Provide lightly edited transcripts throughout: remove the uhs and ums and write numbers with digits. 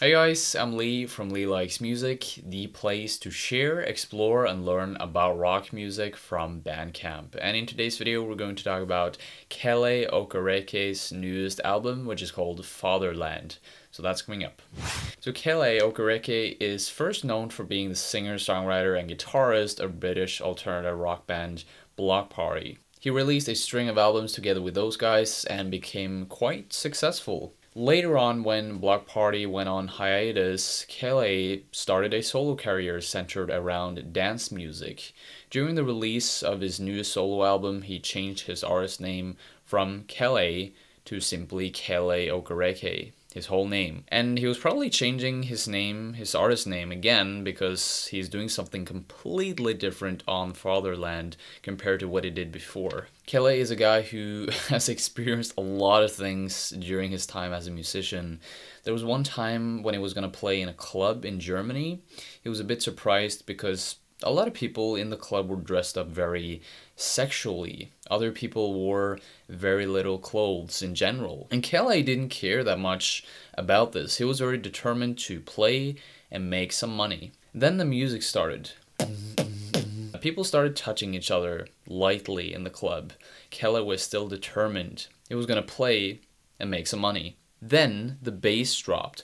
Hey guys, I'm Lee from Lee Likes Music, the place to share, explore, and learn about rock music from Bandcamp. And in today's video, we're going to talk about Kele Okereke's newest album, which is called Fatherland. So that's coming up. So Kele Okereke is first known for being the singer, songwriter, and guitarist of British alternative rock band Bloc Party. He released a string of albums together with those guys and became quite successful. Later on, when Bloc Party went on hiatus, Kele started a solo career centered around dance music. During the release of his new solo album, he changed his artist name from Kele to simply Kele Okereke, his whole name. And he was probably changing his name, his artist name again, because he's doing something completely different on Fatherland compared to what he did before. Kele is a guy who has experienced a lot of things during his time as a musician. There was one time when he was going to play in a club in Germany. He was a bit surprised because a lot of people in the club were dressed up very sexually. Other people wore very little clothes in general. And Kele didn't care that much about this. He was very determined to play and make some money. Then the music started. People started touching each other lightly in the club. Kele was still determined. He was gonna play and make some money. Then the bass dropped.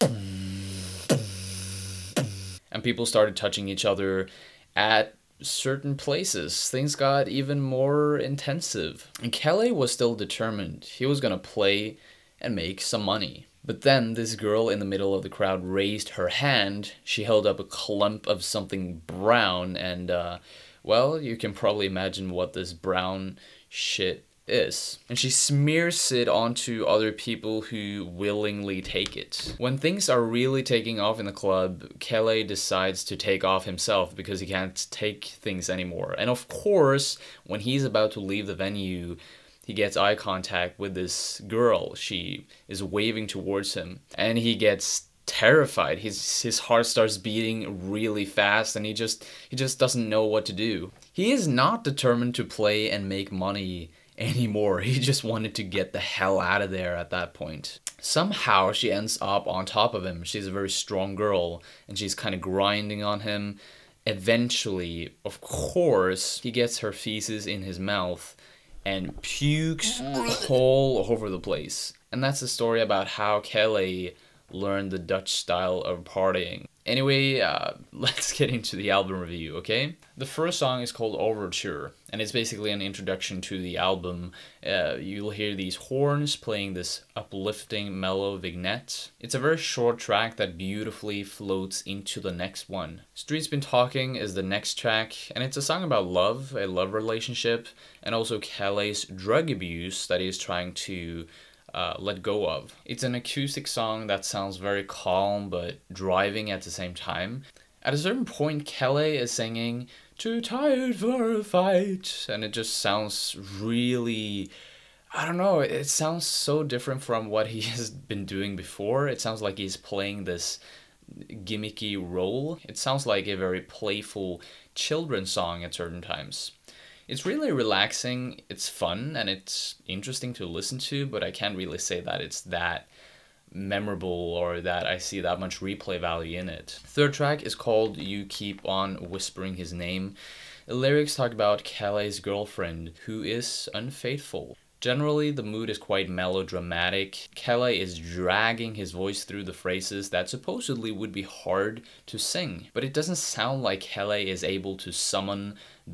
And people started touching each other at certain places. Things got even more intensive. And Kele was still determined. He was gonna play and make some money. But then this girl in the middle of the crowd raised her hand. She held up a clump of something brown and, well, you can probably imagine what this brown shit is. And she smears it onto other people who willingly take it. When things are really taking off in the club, Kele decides to take off himself because he can't take things anymore. And of course, when he's about to leave the venue, he gets eye contact with this girl. She is waving towards him and he gets terrified. His heart starts beating really fast and he just doesn't know what to do. He is not determined to play and make money anymore. He just wanted to get the hell out of there at that point. Somehow she ends up on top of him. She's a very strong girl and she's kind of grinding on him. Eventually, of course, he gets her feces in his mouth and pukes all over the place. And that's the story about how Kele learned the Dutch style of partying. Anyway, let's get into the album review, okay? The first song is called Overture, and it's basically an introduction to the album. You'll hear these horns playing this uplifting, mellow vignette. It's a very short track that beautifully floats into the next one. Street's Been Talking is the next track, and it's a song about love, a love relationship, and also Kele's drug abuse that he's trying to let go of. It's an acoustic song that sounds very calm but driving at the same time. At a certain point, Kele is singing "Too Tired for a Fight," and it just sounds really, I don't know, it sounds so different from what he has been doing before. It sounds like he's playing this gimmicky role. It sounds like a very playful children's song at certain times. It's really relaxing, it's fun, and it's interesting to listen to, but I can't really say that it's that memorable or that I see that much replay value in it. Third track is called You Keep On Whispering His Name. The lyrics talk about Kele's girlfriend who is unfaithful. Generally, the mood is quite melodramatic. Kele is dragging his voice through the phrases that supposedly would be hard to sing. But it doesn't sound like Kele is able to summon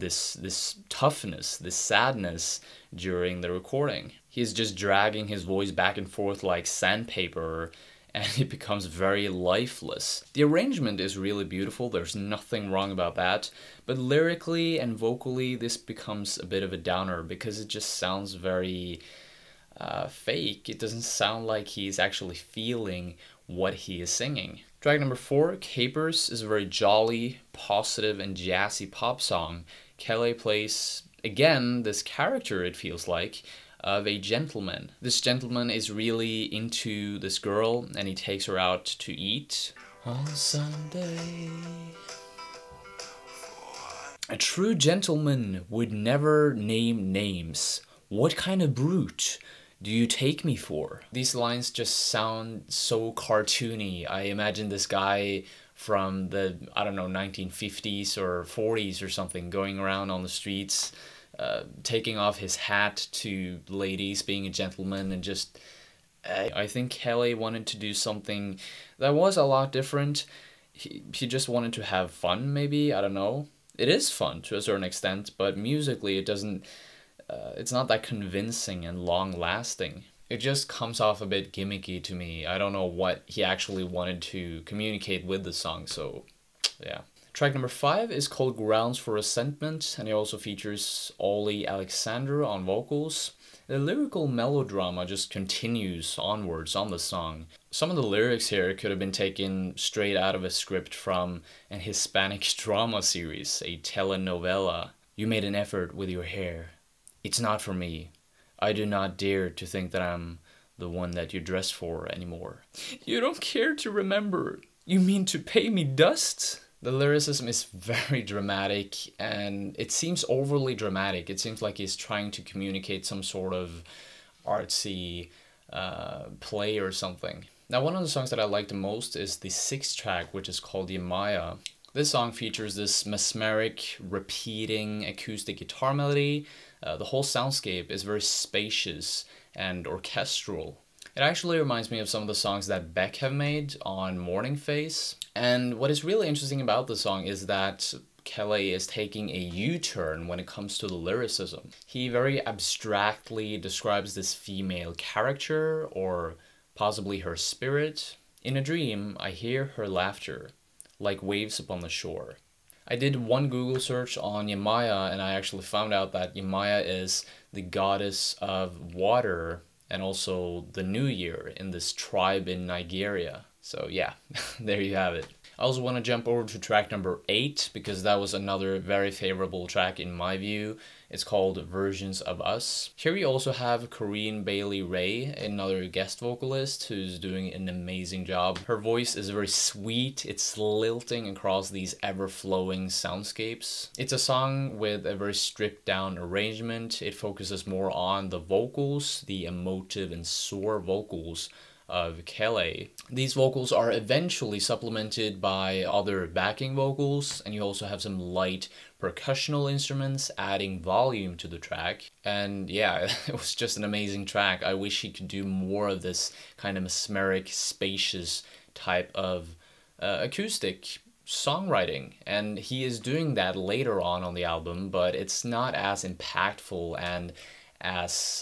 this toughness, this sadness during the recording. He's just dragging his voice back and forth like sandpaper, and it becomes very lifeless. The arrangement is really beautiful, there's nothing wrong about that, but lyrically and vocally this becomes a bit of a downer because it just sounds very fake. It doesn't sound like he's actually feeling what he is singing. Track number 4, Capers, is a very jolly, positive, and jazzy pop song. Kele plays, again, this character, it feels like, of a gentleman. This gentleman is really into this girl and he takes her out to eat on Sunday. A true gentleman would never name names. What kind of brute do you take me for? These lines just sound so cartoony. I imagine this guy from the, I don't know, 1950s or 40s or something, going around on the streets, taking off his hat to ladies, being a gentleman, and just... I think Kele wanted to do something that was a lot different. He just wanted to have fun, maybe, I don't know. It is fun to a certain extent, but musically it doesn't... it's not that convincing and long-lasting. It just comes off a bit gimmicky to me. I don't know what he actually wanted to communicate with the song, so yeah. Track number 5 is called Grounds for Resentment, and it also features Ollie Alexander on vocals. The lyrical melodrama just continues onwards on the song. Some of the lyrics here could have been taken straight out of a script from an Hispanic drama series, a telenovela. You made an effort with your hair. It's not for me. I do not dare to think that I'm the one that you dress for anymore. You don't care to remember. You mean to pay me dust? The lyricism is very dramatic, and it seems overly dramatic. It seems like he's trying to communicate some sort of artsy play or something. Now, one of the songs that I like the most is the 6th track, which is called Yemaya. This song features this mesmeric, repeating acoustic guitar melody. The whole soundscape is very spacious and orchestral. It actually reminds me of some of the songs that Beck have made on Morning Face. And what is really interesting about the song is that Kele is taking a U-turn when it comes to the lyricism. He very abstractly describes this female character, or possibly her spirit. In a dream, I hear her laughter, like waves upon the shore. I did one Google search on Yemaya, and I actually found out that Yemaya is the goddess of water and also the new year in this tribe in Nigeria. So yeah, there you have it. I also want to jump over to track number 8, because that was another very favorable track in my view. It's called Versions of Us. Here we also have Corinne Bailey Rae, another guest vocalist who's doing an amazing job. Her voice is very sweet, it's lilting across these ever-flowing soundscapes. It's a song with a very stripped down arrangement. It focuses more on the vocals, the emotive and sore vocals of Kele. These vocals are eventually supplemented by other backing vocals, and you also have some light percussional instruments adding volume to the track. And yeah, it was just an amazing track. I wish he could do more of this kind of mesmeric, spacious type of acoustic songwriting, and he is doing that later on the album, but it's not as impactful and as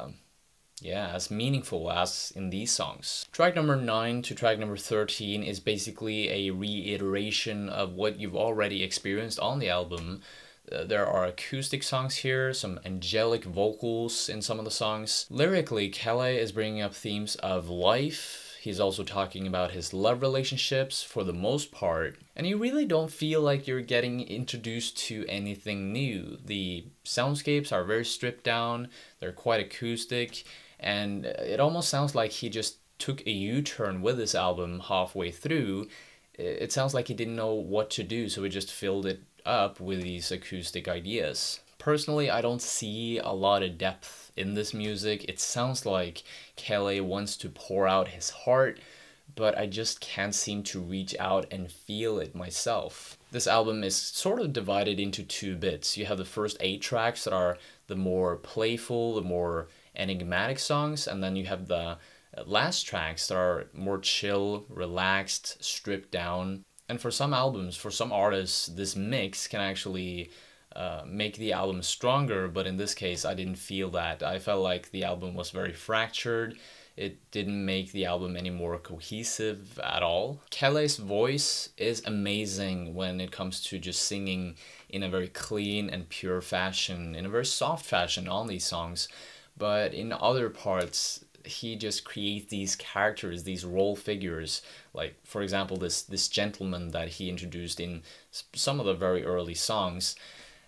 as meaningful as in these songs. Track number 9 to track number 13 is basically a reiteration of what you've already experienced on the album. There are acoustic songs here, some angelic vocals in some of the songs. Lyrically, Kele is bringing up themes of life. He's also talking about his love relationships for the most part. And you really don't feel like you're getting introduced to anything new. The soundscapes are very stripped down, they're quite acoustic, and it almost sounds like he just took a U-turn with this album halfway through. It sounds like he didn't know what to do, so he just filled it up with these acoustic ideas. Personally, I don't see a lot of depth in this music. It sounds like Kele wants to pour out his heart, but I just can't seem to reach out and feel it myself. This album is sort of divided into 2 bits. You have the first 8 tracks that are the more playful, the more enigmatic songs, and then you have the last tracks that are more chill, relaxed, stripped down. And for some albums, for some artists, this mix can actually make the album stronger, but in this case I didn't feel that. I felt like the album was very fractured. It didn't make the album any more cohesive at all. Kele's voice is amazing when it comes to just singing in a very clean and pure fashion, in a very soft fashion on these songs. But in other parts, he just creates these characters, these role figures. Like, for example, this gentleman that he introduced in some of the very early songs.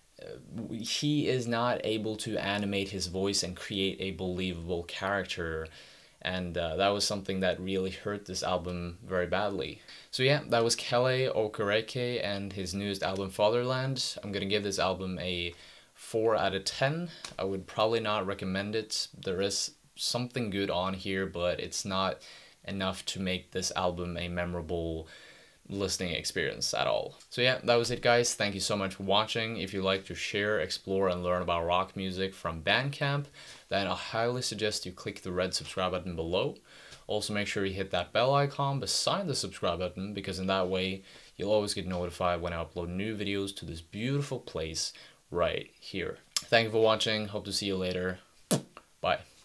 He is not able to animate his voice and create a believable character. And that was something that really hurt this album very badly. So yeah, that was Kele Okereke and his newest album, Fatherland. I'm gonna give this album a 4 out of 10. I would probably not recommend it. There is something good on here, but it's not enough to make this album a memorable listening experience at all. So yeah, that was it, guys. Thank you so much for watching. If you like to share, explore, and learn about rock music from Bandcamp, then I highly suggest you click the red subscribe button below. Also, make sure you hit that bell icon beside the subscribe button, because in that way you'll always get notified when I upload new videos to this beautiful place right here. Thank you for watching. Hope to see you later. Bye.